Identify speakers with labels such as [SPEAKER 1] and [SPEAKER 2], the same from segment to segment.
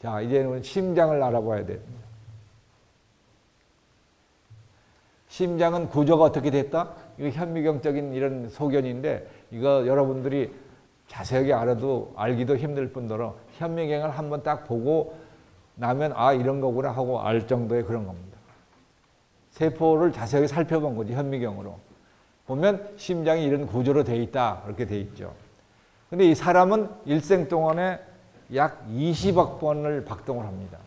[SPEAKER 1] 자, 이제는 심장을 알아봐야 됩니다. 심장은 구조가 어떻게 됐다? 이거 현미경적인 이런 소견인데 이거 여러분들이 자세하게 알기도 힘들 뿐더러 현미경을 한번 딱 보고 나면 아 이런 거구나 하고 알 정도의 그런 겁니다. 세포를 자세하게 살펴본 거지 현미경으로. 보면 심장이 이런 구조로 돼 있다 그렇게 돼 있죠. 근데 이 사람은 일생 동안에 약 20억 번을 박동을 합니다.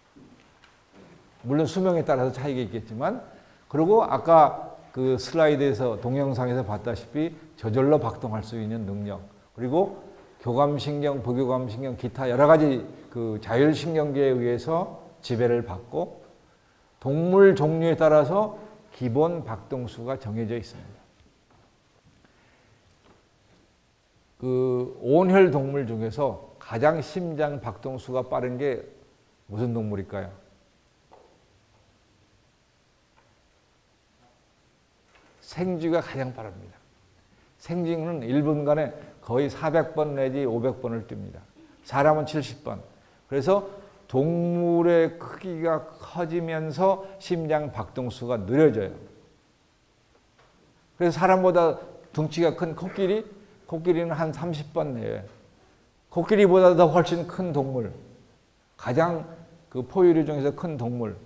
[SPEAKER 1] 물론 수명에 따라서 차이가 있겠지만 그리고 아까 그 슬라이드에서 동영상에서 봤다시피 저절로 박동할 수 있는 능력 그리고 교감신경, 부교감신경, 기타 여러 가지 그 자율신경계에 의해서 지배를 받고 동물 종류에 따라서 기본 박동수가 정해져 있습니다. 그 온혈 동물 중에서 가장 심장 박동수가 빠른 게 무슨 동물일까요? 생쥐가 가장 빠릅니다. 생쥐는 1분간에 거의 400번 내지 500번을 뜁니다. 사람은 70번. 그래서 동물의 크기가 커지면서 심장 박동수가 느려져요. 그래서 사람보다 덩치가 큰 코끼리는 한 30번 내요. 코끼리보다 더 훨씬 큰 동물, 가장 그 포유류 중에서 큰 동물,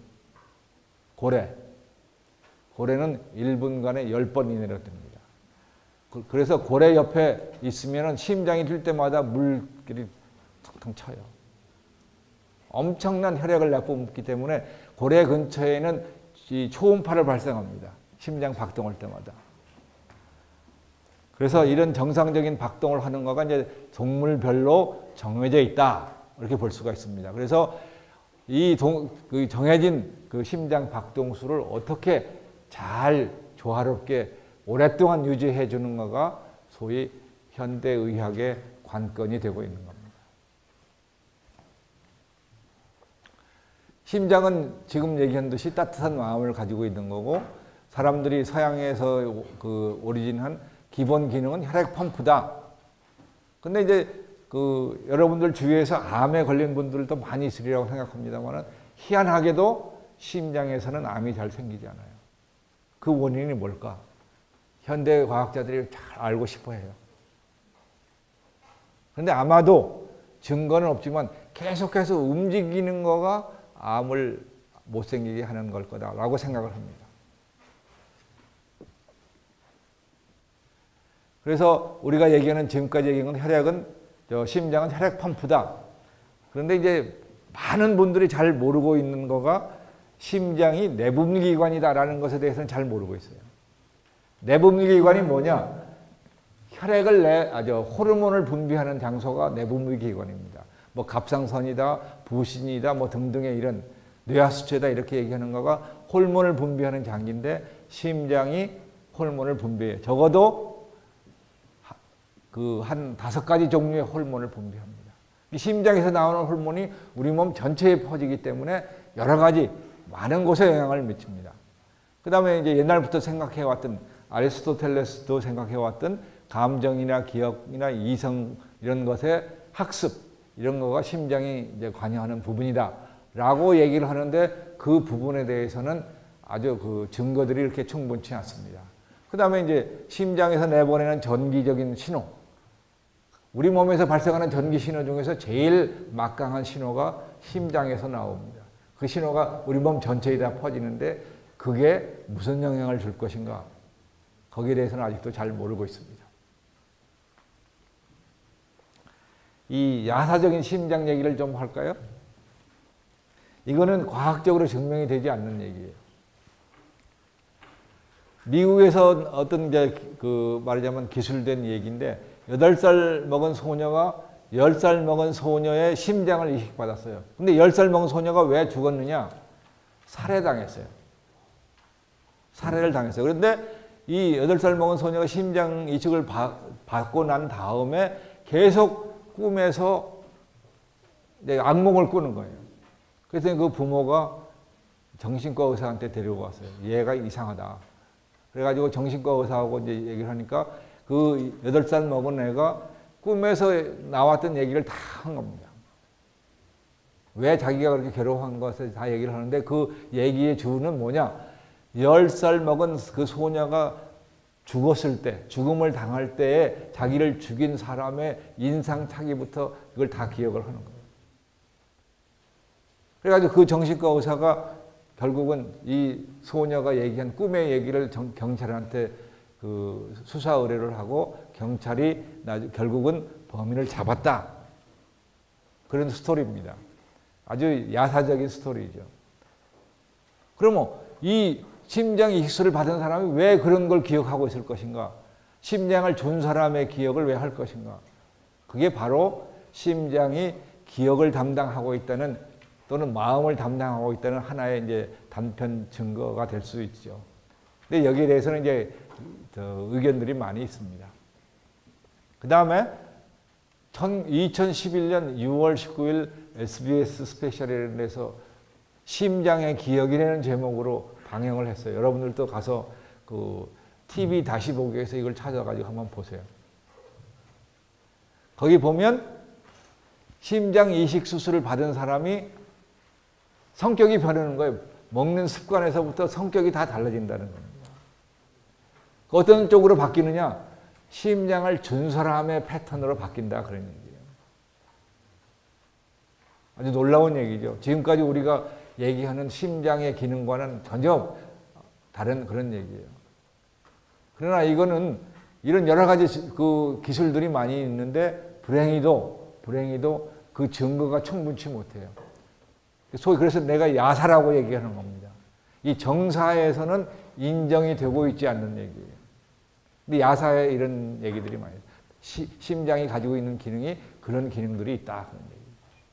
[SPEAKER 1] 고래는 1분간에 10번 이내로 뜹니다. 그래서 고래 옆에 있으면 심장이 뛸 때마다 물길이 텅텅 쳐요. 엄청난 혈액을 내뿜기 때문에 고래 근처에는 이 초음파를 발생합니다. 심장 박동할 때마다. 그래서 이런 정상적인 박동을 하는 거가 이제 동물별로 정해져 있다. 이렇게 볼 수가 있습니다. 그래서 이 그 정해진 그 심장 박동수를 어떻게 잘 조화롭게 오랫동안 유지해 주는 거가 소위 현대의학의 관건이 되고 있는 겁니다. 심장은 지금 얘기한 듯이 따뜻한 마음을 가지고 있는 거고 사람들이 서양에서 그 오리진한 기본 기능은 혈액 펌프다. 근데 이제 그 여러분들 주위에서 암에 걸린 분들도 많이 있으리라고 생각합니다만 희한하게도 심장에서는 암이 잘 생기지 않아요. 그 원인이 뭘까? 현대 과학자들이 잘 알고 싶어 해요. 그런데 아마도 증거는 없지만 계속해서 움직이는 거가 암을 못 생기게 하는 걸 거다라고 생각을 합니다. 그래서 우리가 얘기하는 지금까지 얘기한 건 심장은 혈액 펌프다. 그런데 이제 많은 분들이 잘 모르고 있는 거가 심장이 내분기관이다라는 것에 대해서는 잘 모르고 있어요. 내분기관이 뭐냐? 혈액을 호르몬을 분비하는 장소가 내분비기관입니다. 뭐 갑상선이다, 부신이다, 뭐 등등의 이런 뇌하수체다 이렇게 얘기하는 거가 호르몬을 분비하는 장기인데 심장이 호르몬을 분비해요. 적어도 그 한 5가지 종류의 호르몬을 분비합니다. 이 심장에서 나오는 호르몬이 우리 몸 전체에 퍼지기 때문에 여러 가지 많은 곳에 영향을 미칩니다. 그 다음에 이제 옛날부터 생각해왔던 아리스토텔레스도 생각해왔던 감정이나 기억이나 이성 이런 것의 학습 이런 거가 심장이 이제 관여하는 부분이다라고 얘기를 하는데 그 부분에 대해서는 아주 그 증거들이 이렇게 충분치 않습니다. 그 다음에 이제 심장에서 내보내는 전기적인 신호. 우리 몸에서 발생하는 전기 신호 중에서 제일 막강한 신호가 심장에서 나옵니다. 그 신호가 우리 몸 전체에 다 퍼지는데 그게 무슨 영향을 줄 것인가? 거기에 대해서는 아직도 잘 모르고 있습니다. 이 야사적인 심장 얘기를 좀 할까요? 이거는 과학적으로 증명이 되지 않는 얘기예요. 미국에서 어떤 이제 그 말하자면 기술된 얘기인데 8살 먹은 소녀가 10살 먹은 소녀의 심장을 이식받았어요. 근데 10살 먹은 소녀가 왜 죽었느냐? 살해당했어요. 살해를 당했어요. 그런데 이 8살 먹은 소녀가 심장 이식을 받고 난 다음에 계속 꿈에서 이제 악몽을 꾸는 거예요. 그래서 그 부모가 정신과 의사한테 데리고 왔어요. 얘가 이상하다. 그래가지고 정신과 의사하고 이제 얘기를 하니까 그 8살 먹은 애가 꿈에서 나왔던 얘기를 다 한 겁니다. 왜 자기가 그렇게 괴로워한 것을 다 얘기를 하는데 그 얘기의 주는 뭐냐? 10살 먹은 그 소녀가 죽었을 때, 죽음을 당할 때에 자기를 죽인 사람의 인상착의부터 이걸 다 기억을 하는 거예요. 그래가지고 그 정신과 의사가 결국은 이 소녀가 얘기한 꿈의 얘기를 경찰한테 그 수사 의뢰를 하고 경찰이 결국은 범인을 잡았다. 그런 스토리입니다. 아주 야사적인 스토리죠. 그러면 이 심장 이식술을 받은 사람이 왜 그런 걸 기억하고 있을 것인가? 심장을 준 사람의 기억을 왜 할 것인가? 그게 바로 심장이 기억을 담당하고 있다는 또는 마음을 담당하고 있다는 하나의 이제 단편 증거가 될 수 있죠. 근데 여기에 대해서는 이제 의견들이 많이 있습니다. 그 다음에 2011년 6월 19일 SBS 스페셜에서 심장의 기억이라는 제목으로 방영을 했어요. 여러분들도 가서 그 TV 다시 보기에서 이걸 찾아가지고 한번 보세요. 거기 보면 심장 이식 수술을 받은 사람이 성격이 변하는 거예요. 먹는 습관에서부터 성격이 다 달라진다는 겁니다. 어떤 쪽으로 바뀌느냐? 심장을 준 사람의 패턴으로 바뀐다 그런 얘기예요. 아주 놀라운 얘기죠. 지금까지 우리가 얘기하는 심장의 기능과는 전혀 다른 그런 얘기예요. 그러나 이거는 이런 여러 가지 그 기술들이 많이 있는데 불행히도 그 증거가 충분치 못해요. 소위 그래서 내가 야사라고 얘기하는 겁니다. 이 정사에서는 인정이 되고 있지 않는 얘기예요. 근데 야사에 이런 얘기들이 많이 있어요. 심장이 가지고 있는 기능이 그런 기능들이 있다. 그런 얘기예요.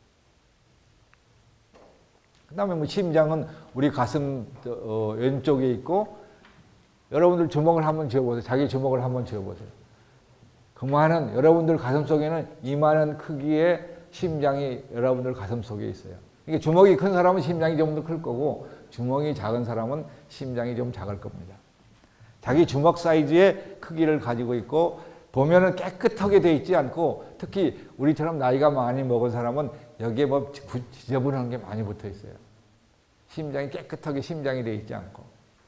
[SPEAKER 1] 그 다음에 뭐 심장은 우리 가슴 왼쪽에 있고 여러분들 주먹을 한번 쥐어보세요. 자기 주먹을 한번 쥐어보세요. 그만한 여러분들 가슴 속에는 이만한 크기의 심장이 여러분들 가슴 속에 있어요. 이게 주먹이 큰 사람은 심장이 좀 더 클 거고 주먹이 작은 사람은 심장이 좀 작을 겁니다. 자기 주먹 사이즈의 크기를 가지고 있고 보면은 깨끗하게 돼 있지 않고 특히 우리처럼 나이가 많이 먹은 사람은 여기에 뭐 지저분한 게 많이 붙어 있어요. 심장이 깨끗하게 심장이 돼 있지 않고.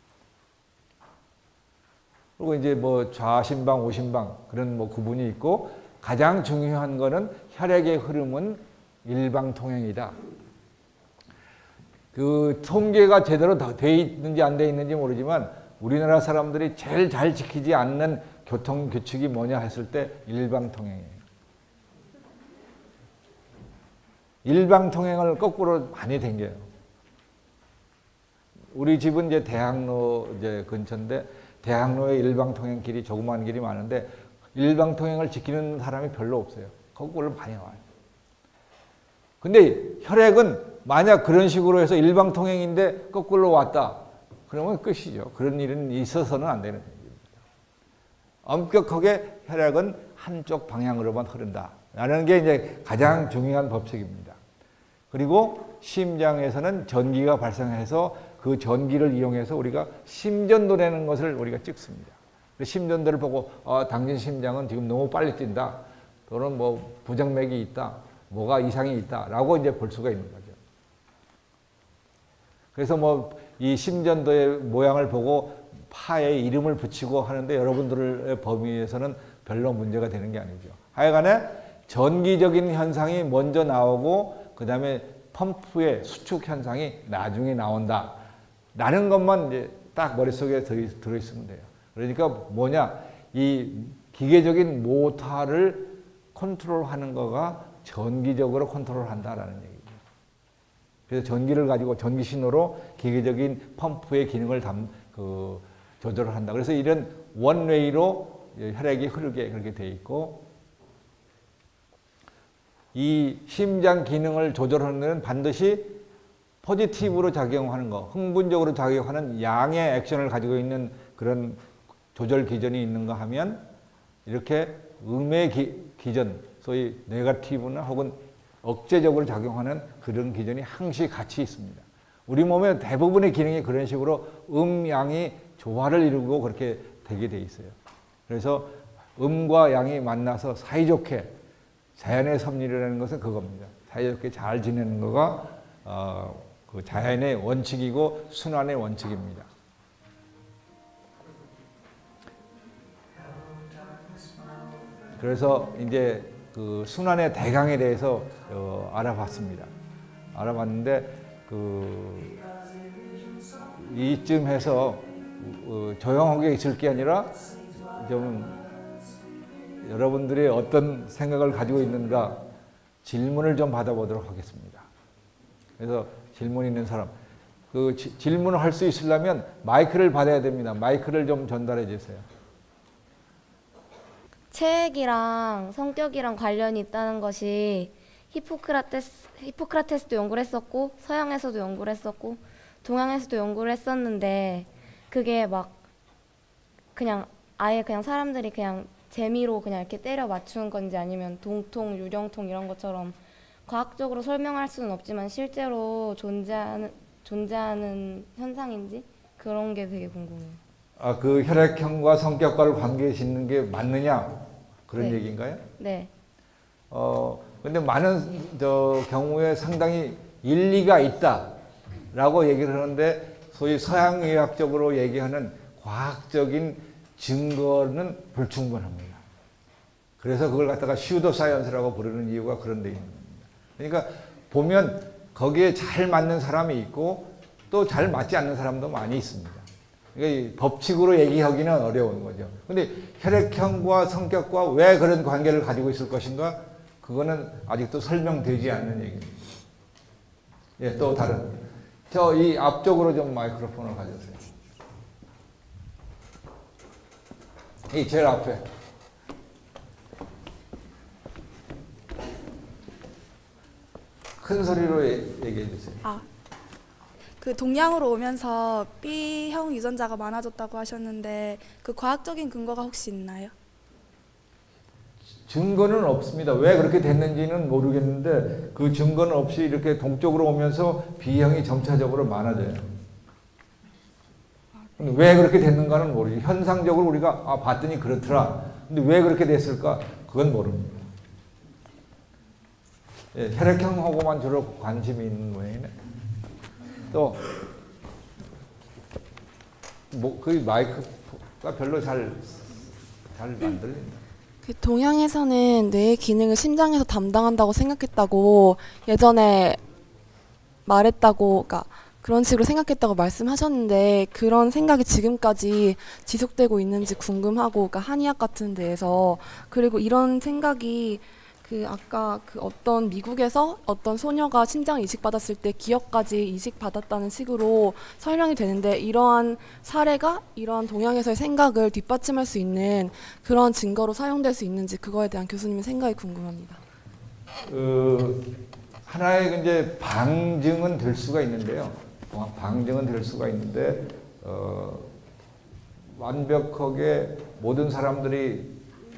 [SPEAKER 1] 그리고 이제 뭐 좌심방, 우심방 그런 뭐 구분이 있고 가장 중요한 거는 혈액의 흐름은 일방통행이다. 그 통계가 제대로 돼 있는지 안 돼 있는지 모르지만 우리나라 사람들이 제일 잘 지키지 않는 교통 규칙이 뭐냐 했을 때 일방통행이에요. 일방통행을 거꾸로 많이 댕겨요. 우리 집은 이제 대학로 이제 근처인데 대학로에 일방통행 길이 조그마한 길이 많은데 일방통행을 지키는 사람이 별로 없어요. 거꾸로 많이 와요. 근데 혈액은 만약 그런 식으로 해서 일방통행인데 거꾸로 왔다. 그러면 끝이죠. 그런 일은 있어서는 안 되는 얘기입니다. 엄격하게 혈액은 한쪽 방향으로만 흐른다. 라는 게 이제 가장 중요한 법칙입니다. 그리고 심장에서는 전기가 발생해서 그 전기를 이용해서 우리가 심전도라는 것을 우리가 찍습니다. 심전도를 보고 당신 심장은 지금 너무 빨리 뛴다. 또는 뭐 부정맥이 있다. 뭐가 이상이 있다. 라고 이제 볼 수가 있는 거죠. 그래서 뭐 이 심전도의 모양을 보고 파에 이름을 붙이고 하는데 여러분들의 범위에서는 별로 문제가 되는 게 아니죠. 하여간에 전기적인 현상이 먼저 나오고 그 다음에 펌프의 수축 현상이 나중에 나온다. 라는 것만 이제 딱 머릿속에 들어있으면 돼요. 그러니까 뭐냐, 이 기계적인 모터를 컨트롤하는 거가 전기적으로 컨트롤한다라는 얘기죠. 그래서 전기를 가지고 전기 신호로 기계적인 펌프의 기능을 조절을 한다. 그래서 이런 원웨이로 혈액이 흐르게 그렇게 돼 있고 이 심장 기능을 조절하는 데는 반드시 포지티브로 작용하는 거, 흥분적으로 작용하는 양의 액션을 가지고 있는 그런 조절 기전이 있는가 하면 이렇게 음의 기전, 소위 네거티브나 혹은 억제적으로 작용하는 그런 기전이 항시 같이 있습니다. 우리 몸의 대부분의 기능이 그런 식으로 음양이 조화를 이루고 그렇게 되게 돼 있어요. 그래서 음과 양이 만나서 사이좋게 자연의 섭리라는 것은 그겁니다. 사이좋게 잘 지내는 거가 그 자연의 원칙이고 순환의 원칙입니다. 그래서 이제 그 순환의 대강에 대해서 알아봤습니다. 알아봤는데 이쯤 해서 조용하게 있을 게 아니라 좀 여러분들이 어떤 생각을 가지고 있는가 질문을 좀 받아보도록 하겠습니다. 그래서 질문 있는 사람, 그 질문을 할 수 있으려면 마이크를 받아야 됩니다. 마이크를 좀 전달해 주세요.
[SPEAKER 2] 체액이랑 성격이랑 관련이 있다는 것이 히포크라테스도 연구를 했었고 서양에서도 연구를 했었고 동양에서도 연구를 했었는데 그게 막 그냥 아예 그냥 사람들이 그냥 재미로 그냥 이렇게 때려 맞추는 건지 아니면 동통, 유령통 이런 것처럼 과학적으로 설명할 수는 없지만 실제로 존재하는 현상인지 그런 게 되게 궁금해요.
[SPEAKER 1] 그 혈액형과 성격과를 관계 짓는 게 맞느냐 그런
[SPEAKER 2] 네.
[SPEAKER 1] 얘기인가요?
[SPEAKER 2] 네.
[SPEAKER 1] 근데 많은 경우에 상당히 일리가 있다라고 얘기를 하는데 소위 서양의학적으로 얘기하는 과학적인 증거는 불충분합니다. 그래서 그걸 갖다가 슈도 사이언스라고 부르는 이유가 그런 데 있는 겁니다. 그러니까 보면 거기에 잘 맞는 사람이 있고 또 잘 맞지 않는 사람도 많이 있습니다. 그러니까 법칙으로 얘기하기는 어려운 거죠. 근데 혈액형과 성격과 왜 그런 관계를 가지고 있을 것인가? 그거는 아직도 설명되지 않는 얘기입니다. 예, 또 다른. 이 앞쪽으로 좀 마이크로폰을 가져오세요. 이 제일 앞에. 큰 소리로 얘기해 주세요.
[SPEAKER 3] 그 동양으로 오면서 B형 유전자가 많아졌다고 하셨는데 그 과학적인 근거가 혹시 있나요?
[SPEAKER 1] 증거는 없습니다. 왜 그렇게 됐는지는 모르겠는데 그 증거는 없이 이렇게 동쪽으로 오면서 B형이 점차적으로 많아져요. 근데 왜 그렇게 됐는가는 모르죠. 현상적으로 우리가 봤더니 그렇더라. 근데 왜 그렇게 됐을까? 그건 모릅니다. 예, 혈액형하고만 주로 관심이 있는 모양이네. 또 그 마이크가 별로 잘 안 들린다.
[SPEAKER 4] 동양에서는 뇌의 기능을 심장에서 담당한다고 생각했다고 예전에 말했다고, 그러니까 그런 식으로 생각했다고 말씀하셨는데 그런 생각이 지금까지 지속되고 있는지 궁금하고, 그러니까 한의학 같은 데에서, 그리고 이런 생각이 아까 어떤 미국에서 어떤 소녀가 심장 이식받았을 때 기억까지 이식받았다는 식으로 설명이 되는데 이러한 사례가 이러한 동양에서의 생각을 뒷받침할 수 있는 그런 증거로 사용될 수 있는지 그거에 대한 교수님의 생각이 궁금합니다.
[SPEAKER 1] 하나의 이제 방증은 될 수가 있는데요. 방증은 될 수가 있는데 완벽하게 모든 사람들이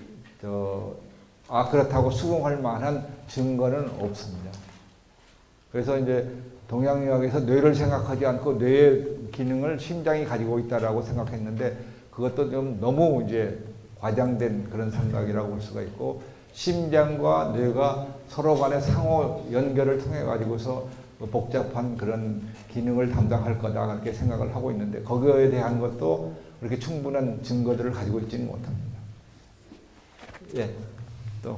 [SPEAKER 1] 그렇다고 수긍할 만한 증거는 없습니다. 그래서 이제 동양의학에서 뇌를 생각하지 않고 뇌의 기능을 심장이 가지고 있다라고 생각했는데 그것도 좀 너무 이제 과장된 그런 생각이라고 볼 수가 있고, 심장과 뇌가 서로 간의 상호 연결을 통해 가지고서 복잡한 그런 기능을 담당할 거다 그렇게 생각을 하고 있는데 거기에 대한 것도 그렇게 충분한 증거들을 가지고 있지는 못합니다. 예. 또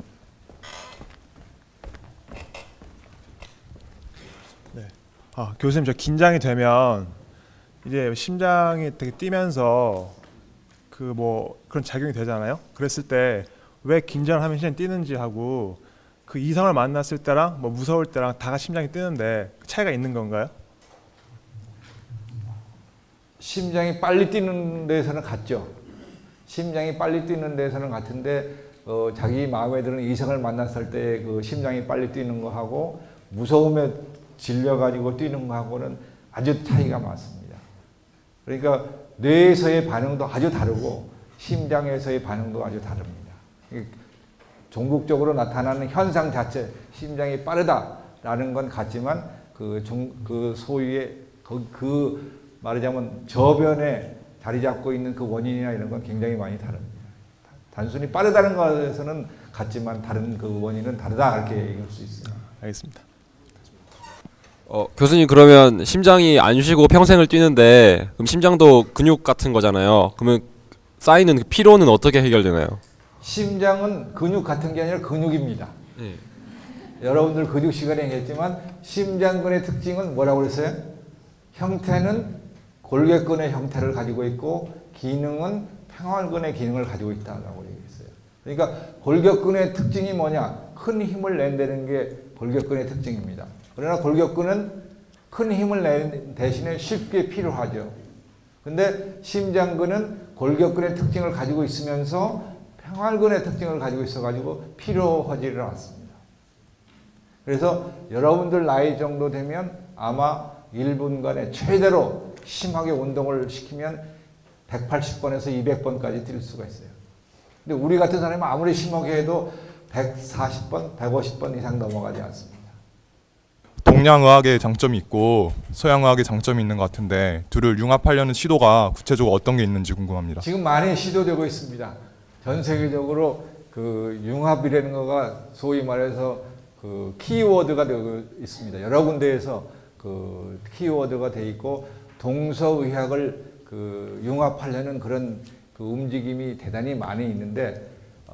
[SPEAKER 5] 네. 교수님, 저 긴장이 되면 이제 심장이 되게 뛰면서 그런 작용이 되잖아요. 그랬을 때 왜 긴장을 하면 심장이 뛰는지 하고 그 이성을 만났을 때랑 무서울 때랑 다 심장이 뛰는데 차이가 있는 건가요?
[SPEAKER 1] 심장이 빨리 뛰는 데서는 같죠. 심장이 빨리 뛰는 데서는 같은데 자기 마음에 드는 이성을 만났을 때 그 심장이 빨리 뛰는 거하고 무서움에 질려가지고 뛰는 거하고는 아주 차이가 많습니다. 그러니까 뇌에서의 반응도 아주 다르고 심장에서의 반응도 아주 다릅니다. 종국적으로 나타나는 현상 자체, 심장이 빠르다라는 건 같지만 그 소위의 말하자면 저변에 자리 잡고 있는 그 원인이나 이런 건 굉장히 많이 다릅니다. 단순히 빠르다는 것에서는 같지만 다른 그 원인은 다르다 이렇게 얘기할 수 있어요.
[SPEAKER 5] 알겠습니다.
[SPEAKER 6] 교수님 그러면 심장이 안 쉬고 평생을 뛰는데 그럼 심장도 근육 같은 거잖아요. 그러면 쌓이는 그 피로는 어떻게 해결되나요?
[SPEAKER 1] 심장은 근육 같은 게 아니라 근육입니다.
[SPEAKER 6] 네.
[SPEAKER 1] 여러분들 근육 시간에 얘기했지만 심장근의 특징은 뭐라고 그랬어요? 형태는 골격근의 형태를 가지고 있고 기능은 평활근의 기능을 가지고 있다고 얘기했어요. 그러니까 골격근의 특징이 뭐냐? 큰 힘을 낸다는 게 골격근의 특징입니다. 그러나 골격근은 큰 힘을 내는 대신에 쉽게 필요하죠. 근데 심장근은 골격근의 특징을 가지고 있으면서 평활근의 특징을 가지고 있어가지고 필요하지를 않습니다. 그래서 여러분들 나이 정도 되면 아마 1분간에 최대로 심하게 운동을 시키면 180번에서 200번까지 뛸 수가 있어요. 근데 우리 같은 사람은 아무리 심하게 해도 140번, 150번 이상 넘어가지 않습니다.
[SPEAKER 7] 동양의학의 장점이 있고 서양의학의 장점이 있는 것 같은데 둘을 융합하려는 시도가 구체적으로 어떤 게 있는지 궁금합니다.
[SPEAKER 1] 지금 많이 시도되고 있습니다. 전 세계적으로 그 융합이라는 거가 소위 말해서 그 키워드가 되고 있습니다. 여러 군데에서 그 키워드가 돼 있고 동서의학을 그 융합하려는 그런 그 움직임이 대단히 많이 있는데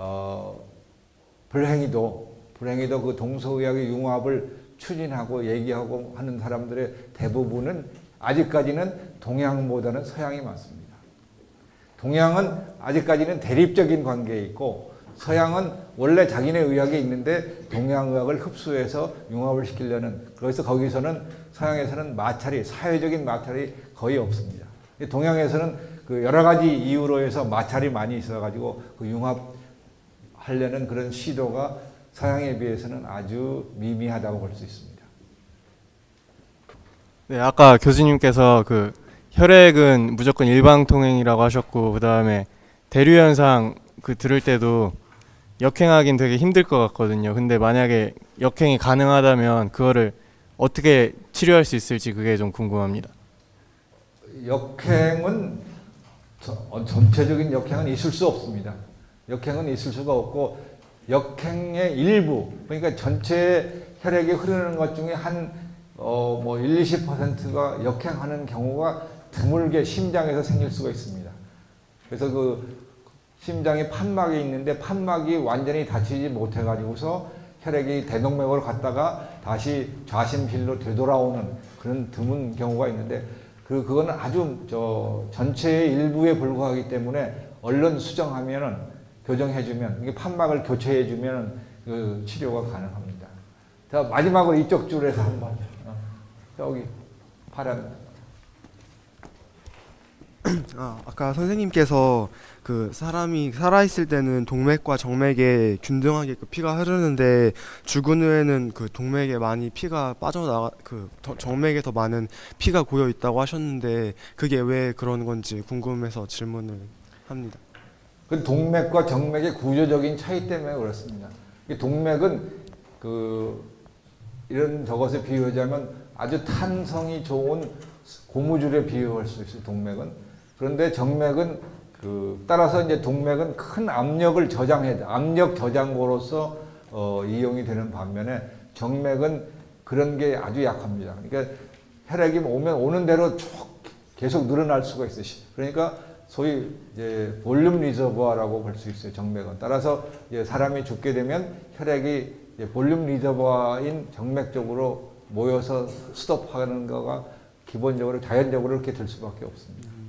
[SPEAKER 1] 불행히도 그 동서의학의 융합을 추진하고 얘기하고 하는 사람들의 대부분은 아직까지는 동양보다는 서양이 많습니다. 동양은 아직까지는 대립적인 관계에 있고 서양은 원래 자기네 의학이 있는데 동양의학을 흡수해서 융합을 시키려는, 그래서 거기서는 서양에서는 마찰이, 사회적인 마찰이 거의 없습니다. 동양에서는 그 여러 가지 이유로 해서 마찰이 많이 있어가지고 그 융합하려는 그런 시도가 서양에 비해서는 아주 미미하다고 볼 수 있습니다.
[SPEAKER 8] 네, 아까 교수님께서 그 혈액은 무조건 일방통행이라고 하셨고, 그 다음에 대류 현상 그 들을 때도 역행하긴 되게 힘들 것 같거든요. 근데 만약에 역행이 가능하다면 그거를 어떻게 치료할 수 있을지 그게 좀 궁금합니다.
[SPEAKER 1] 역행은 전체적인 역행은 있을 수 없습니다. 역행은 있을 수가 없고 역행의 일부, 그러니까 전체 혈액이 흐르는 것 중에 한 1-20%가 역행하는 경우가 드물게 심장에서 생길 수가 있습니다. 그래서 그 심장에 판막이 있는데 판막이 완전히 닫히지 못해 가지고서 혈액이 대동맥으로 갔다가 다시 좌심실로 되돌아오는 그런 드문 경우가 있는데 그거는 아주 전체의 일부에 불과하기 때문에 얼른 수정하면은 교정해주면, 이게 판막을 교체해주면 그 치료가 가능합니다. 자, 마지막으로 이쪽 줄에서 한번 여기 파란.
[SPEAKER 9] 아까 선생님께서 그 사람이 살아있을 때는 동맥과 정맥에 균등하게 그 피가 흐르는데 죽은 후에는 그 동맥에 많이 피가 빠져나가, 그 정맥에 더 많은 피가 고여 있다고 하셨는데 그게 왜 그런 건지 궁금해서 질문을 합니다.
[SPEAKER 1] 그 동맥과 정맥의 구조적인 차이 때문에 그렇습니다. 이 동맥은 그 이런 저것에 비유하자면 아주 탄성이 좋은 고무줄에 비유할 수 있어요. 동맥은. 그런데 정맥은 따라서 이제 동맥은 큰 압력을 저장해, 압력 저장고로서 이용이 되는 반면에 정맥은 그런 게 아주 약합니다. 그러니까 혈액이 오는 대로 쭉 계속 늘어날 수가 있어요. 그러니까 소위 이제 볼륨 리저버라고 볼 수 있어요. 정맥은. 따라서 이제 사람이 죽게 되면 혈액이 이제 볼륨 리저버인 정맥 쪽으로 모여서 스톱하는 거가 기본적으로 자연적으로 그렇게 될 수밖에 없습니다.